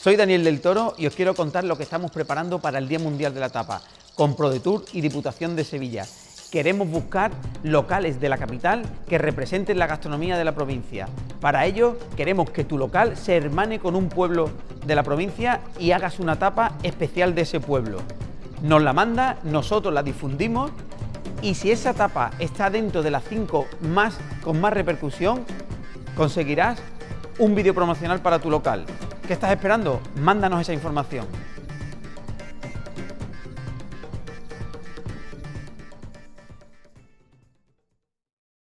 Soy Daniel del Toro y os quiero contar lo que estamos preparando para el Día Mundial de la Tapa, con ProDetour y Diputación de Sevilla. Queremos buscar locales de la capital que representen la gastronomía de la provincia. Para ello, queremos que tu local se hermane con un pueblo de la provincia y hagas una tapa especial de ese pueblo. Nos la manda, nosotros la difundimos y si esa tapa está dentro de las 5 con más repercusión, conseguirás un vídeo promocional para tu local. ¿Qué estás esperando? Mándanos esa información.